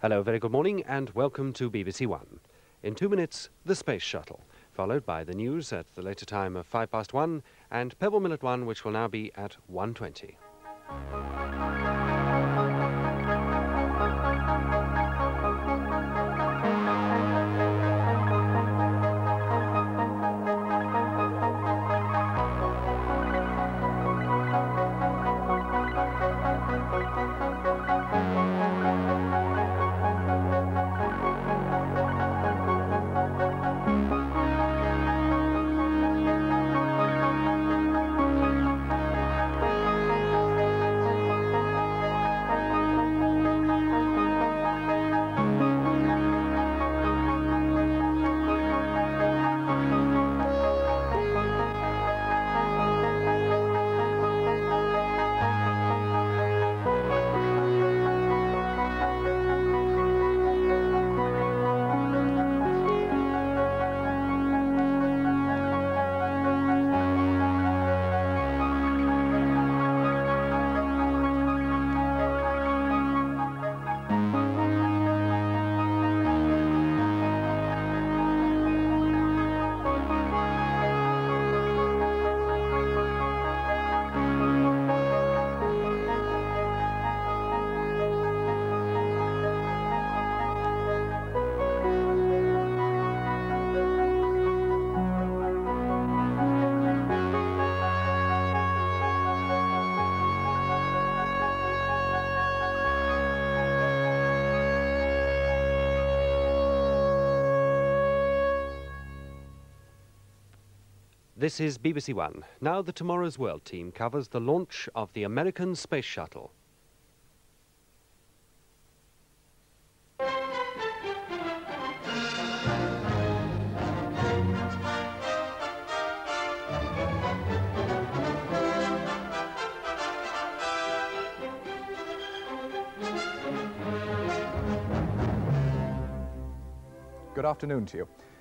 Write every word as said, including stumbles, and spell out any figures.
Hello, very good morning and welcome to B B C One. In two minutes, the Space Shuttle, followed by the news at the later time of five past one and Pebble Mill at one, which will now be at one twenty. This is B B C One. Now the Tomorrow's World team covers the launch of the American Space Shuttle. Good afternoon to you.